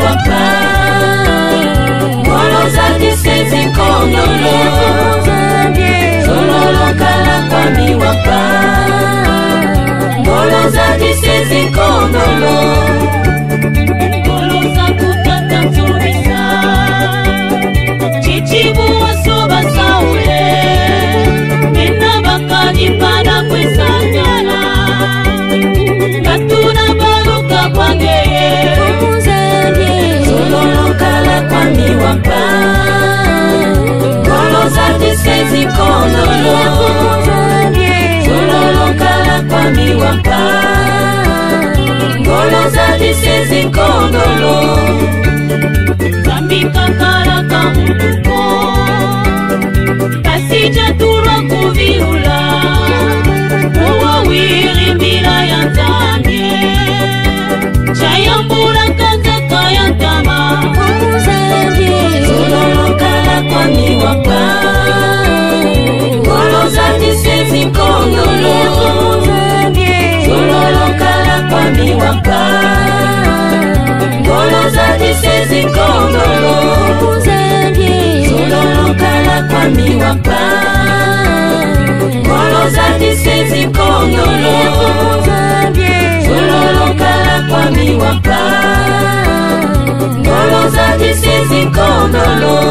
wapa Ngoloza disezi kondolo Sololo kala kwa mi wapa Ngoloza disezi kondolo Ngoloza kutata mzurisa Chichibu wasoba saule Nena bakani pada kwesangana Katuna baluka kwangeye Sololo kala kwa mi wapa Ngoloza disezi kondolo Sololo kala kwa mi wapa Ngoloza disezi kondolo Zambika kala kamutuko Kasija tura kuviula Uwa wiri mbila ya nzambye Chayambula kanza kaya tama Sololo kala kwa mi wapa Ngoloza disezi kondolo Sololo kala kwa mi wapa Ngoloza disezi kondolo Sololo kala kwa mi wapa Ngoloza disezi kondolo Sololo kala kwa mi wapa Ngoloza disezi kondolo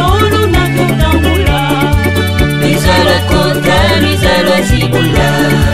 Rizala kota, rizala zibula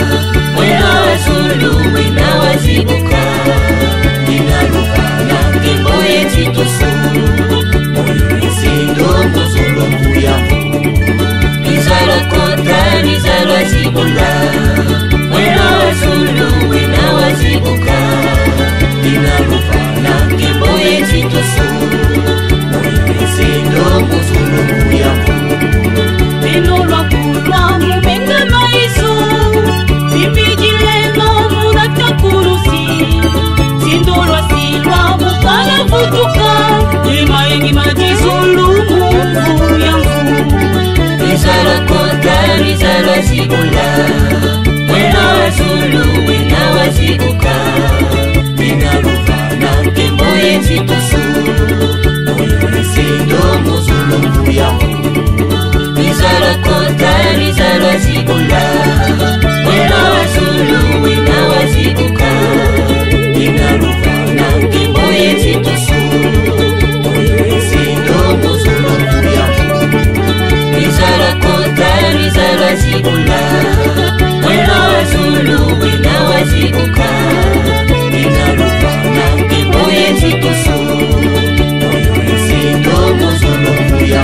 uka inalufana kimboye zikusu oyo esindo muzulu ya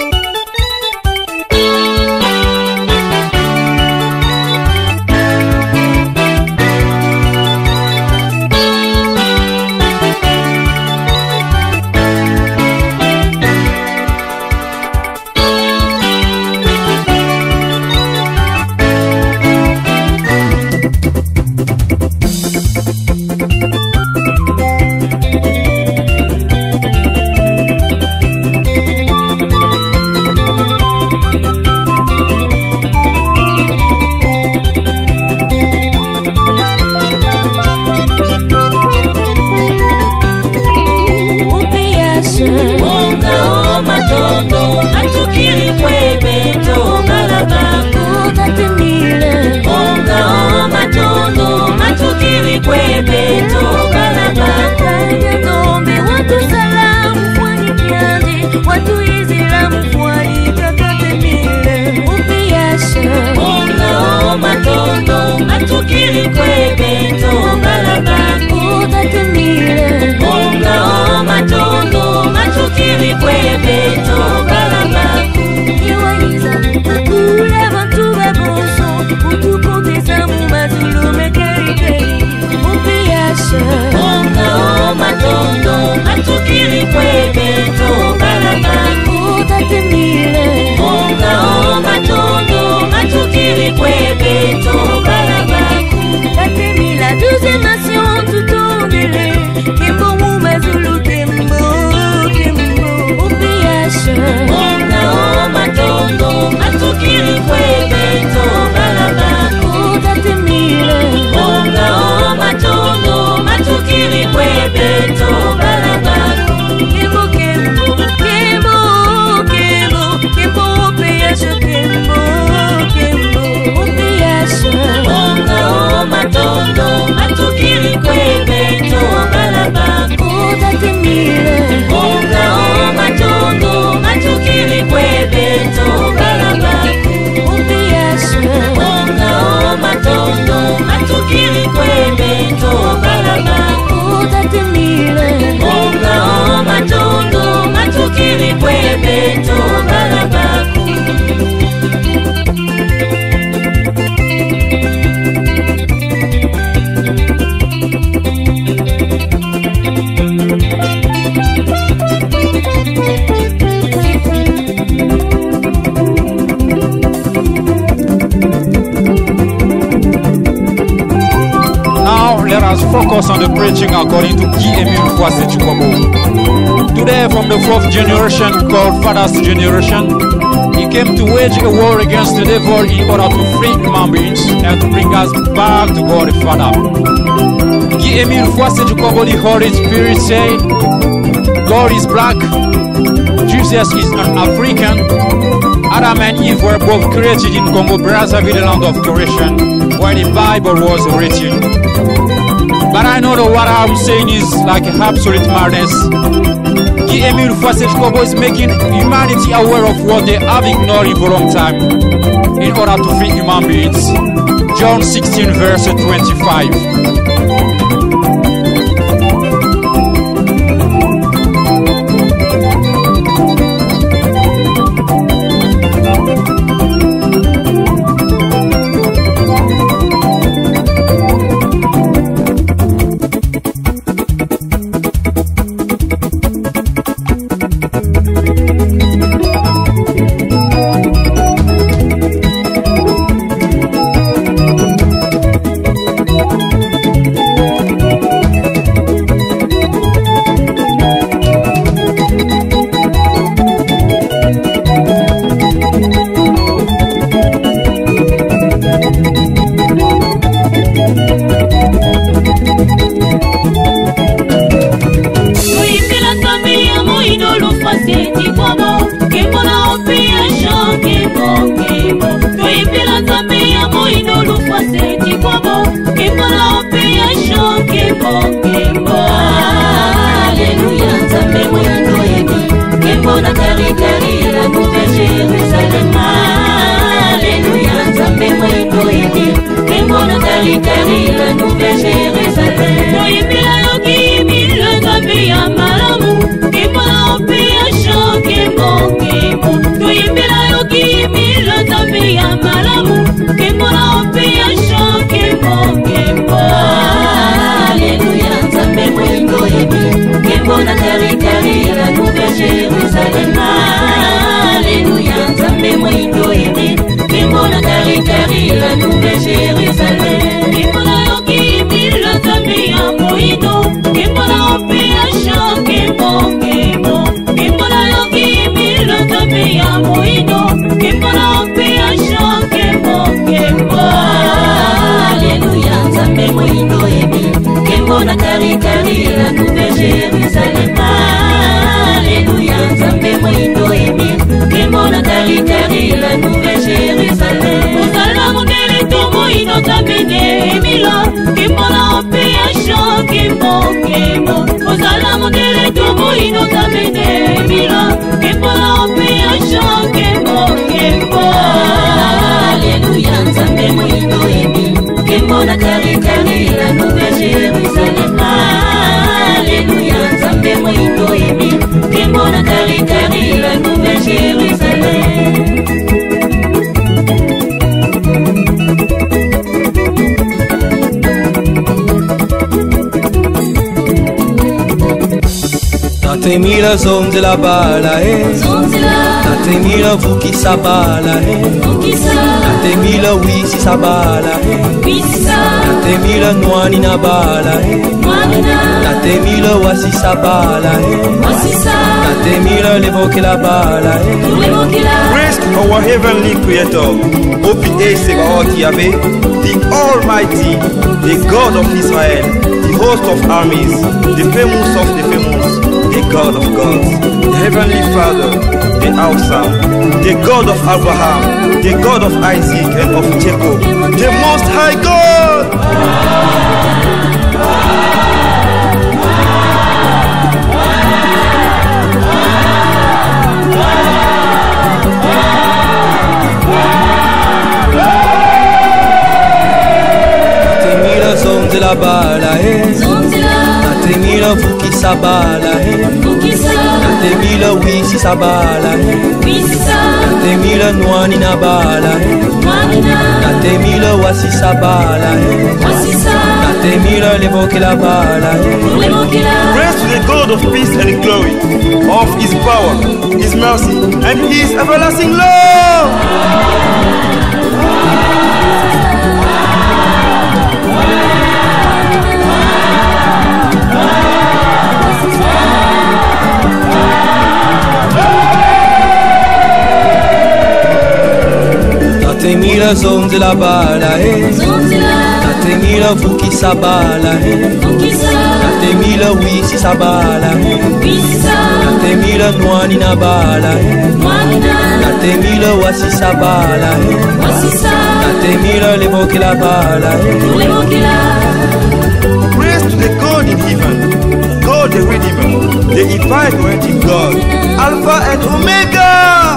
Focus on the preaching according to Guy-Émile Foissé Djikobo. Today, from the fourth generation called Father's generation, he came to wage a war against the devil in order to free human beings and to bring us back to God the Father. Guy-Émile Foissé Djikobo, the Holy Spirit, say, God is black, Jesus is an African, Adam and Eve were both created in Congo Brazzaville, the land of creation, where the Bible was written. But I know that what I'm saying is like absolute madness. Guy-Émile Foissé Djikobo is making humanity aware of what they have ignored for a long time in order to free human beings. John 16 verse 25. Alléluia, inotamene milo kembo na operation kembo kembo Alléluia nzambe moyindo emi kembo na kari kari la Nouvelle Jérusalem Alléluia nzambe moyindo emi kembo na kari kari la Nouvelle Jérusalem Natemila zonze la bala Natemila vuki sabala Natemila wisi sabala Natemila nwani na bala Natemila wasi sabala Natemila levoke la bala Praise to our heavenly creator OPA Sebaot Yahweh, the Almighty, the God of Israel, the host of armies, the famous of the famous, the God of gods, the heavenly Father, the awesome, the God of Abraham, the God of Isaac and of Jacob, the Most High God. Zonze la bala Natemila vuki sabala Natemila wisi sabala Natemila nwani na bala Natemila wasi sabala Natemila levoke la bala Praise to the God of peace and glory, of his power, his mercy and his everlasting love. Natemila zonze la bala Natemila vuki sabala Natemila wisi sabala Natemila nwani na bala Natemila wasi sabala Natemila levoke la bala Praise to the God in heaven, God the Redeemer, the evaluating God, Alpha and Omega.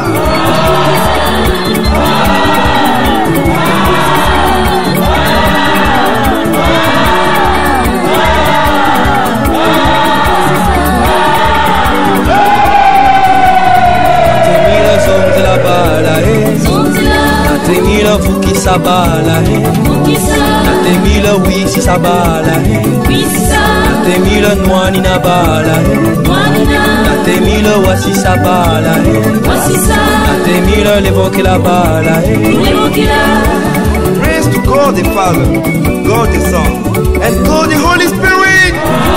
Natemila vuki sabala Natemila wisi sabala Natemila nwani na bala Natemila wasi sabala Natemila levoke la bala Praise to God the Father, God the Son, and God the Holy Spirit.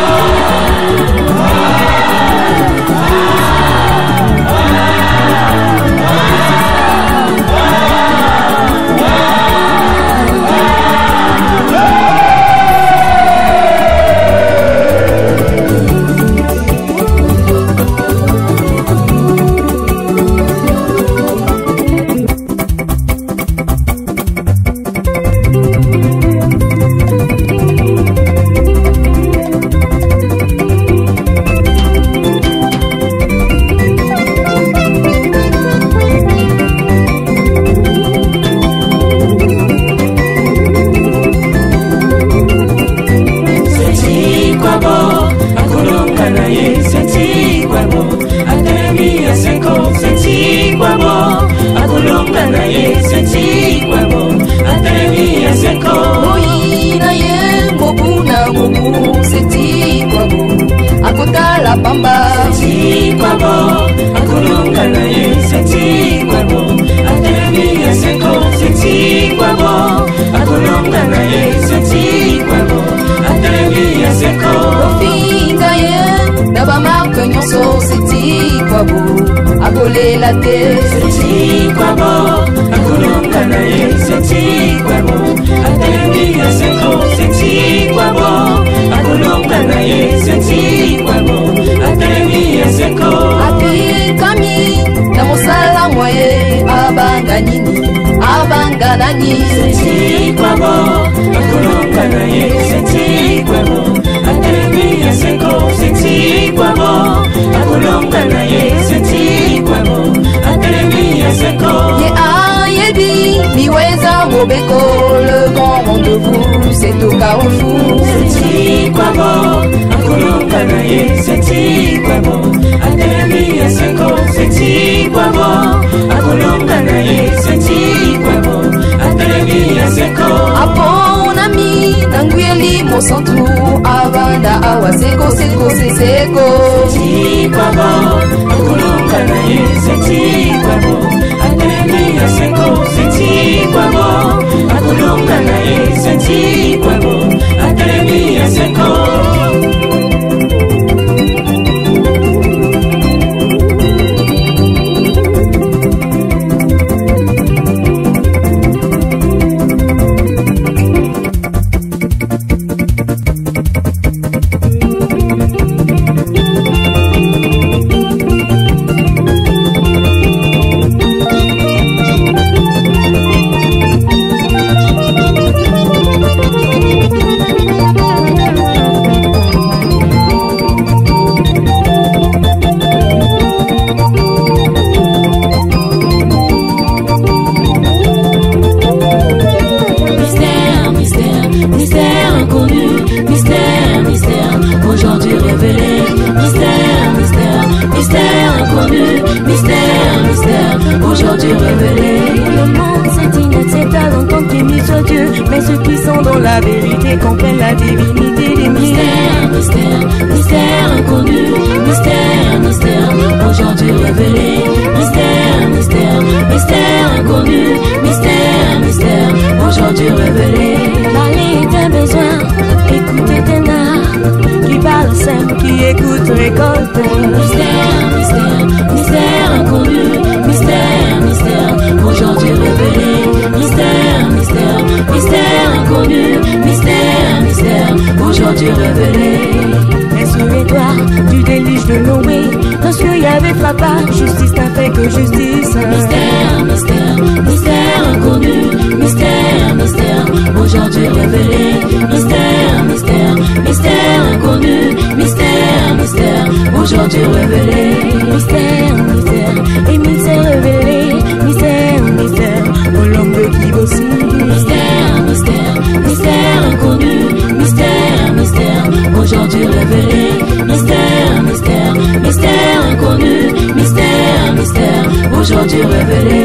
La bamba Senti kwa bo akulunga na ye senti kwa bo atemi ya seko senti kwa bo akulunga na ye senti kwa bo atemi ya seko Finga ye Naba marque nyonso senti kwa bo Agole la te Senti kwa bo akulunga na ye senti kwa bo atemi ya seko senti kwa bo akulunga na ye senti kwa bo atemi ya seko Apikami na mosala moye abanga nini abanga nani Senti kwa bo akulunga na ye senti kwa bo atemi ya seko senti kwa bo kaofu Seti kwa bo akolonga na ye Seti kwa bo atelemi ya seko Seti kwa bo akolonga na ye Seti kwa bo atelemi ya seko aponami nangweli mosantu abanda awa seko seko seko Seti kwa bo akolonga na ye Seti kwa bo atelemi ya seko Seti kwa bo akolonga na ye Seti kwa bo atelemi ya seko La vérité comprennent la divinité des mystères. Mystère, mystère inconnu. Mystère, mystère, aujourd'hui révélé. Mystère, mystère, mystère inconnu. Mystère, mystère, aujourd'hui révélé. Parler est un besoin, écouter est un art. Qui parle simple, qui écoute récolte. Mystère, mystère, mystère inconnu. Mystère, mystère, aujourd'hui révélé. Mystère, mystère, mystère inconnu. Mystère, mystère, aujourd'hui révélé. Mais souviens-toi du déluge de Noé. Lorsqu'il y avait frappa, justice n'a fait que justice. Mystère, mystère, mystère inconnu. Mystère, mystère, aujourd'hui révélé. Mystère, mystère, mystère inconnu. Mystère, mystère, aujourd'hui révélé. Mystère, mystère, et mystère révélé. Mystère, mystère, au l'homme qui aussi. Mystère, mystère, mystère inconnu. Mystère, mystère, aujourd'hui révélé. Mystère, mystère, mystère inconnu. Mystère, mystère, aujourd'hui révélé.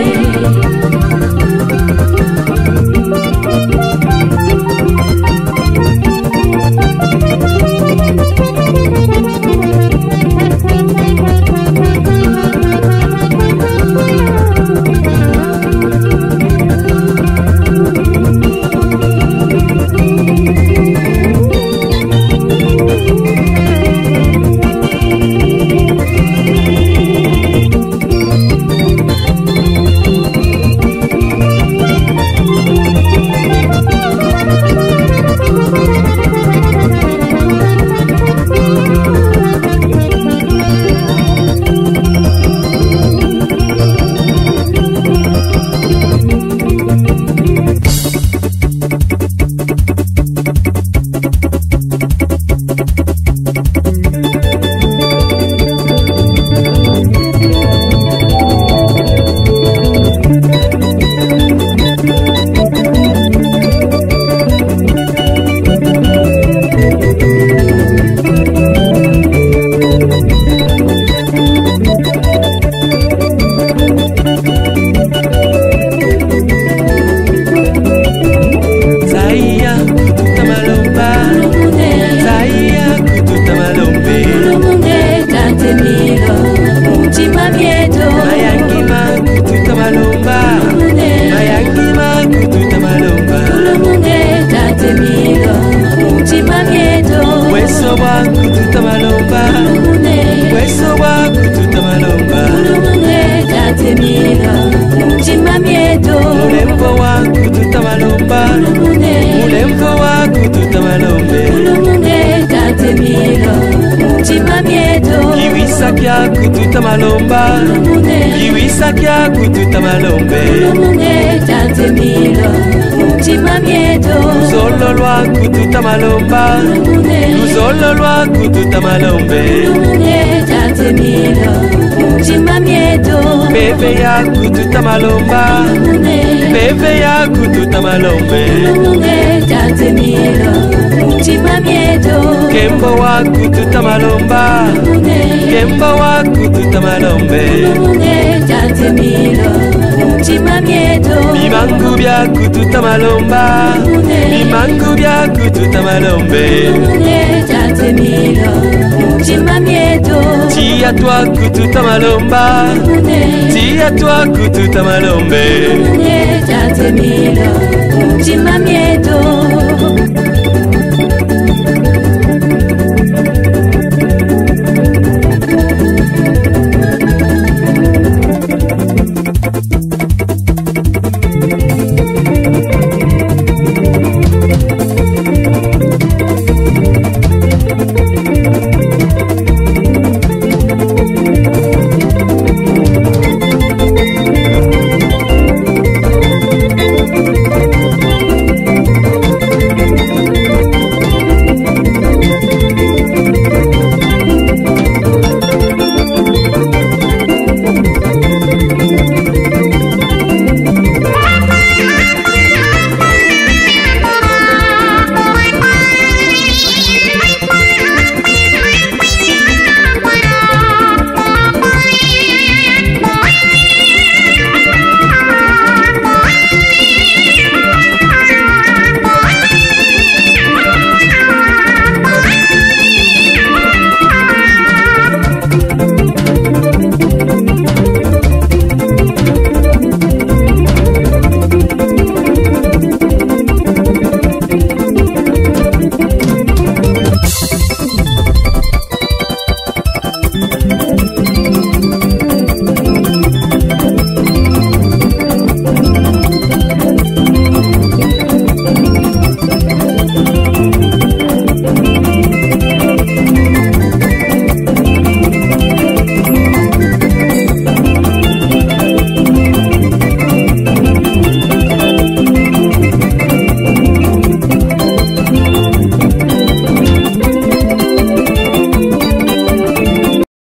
Kiwisakia kututa malomba Kiwisakia kututa malombe Luzololwa kututa malomba Luzololwa kututa malombe Bebe ya kututa malomba Bebe ya kututa malombe Kembo wa kututa malomba, Kembo wa kututa malombe. Mimangu bya kututa malomba, Mimangu bya kututa malombe. Tia toi kututa malomba, Tia toi kututa malombe.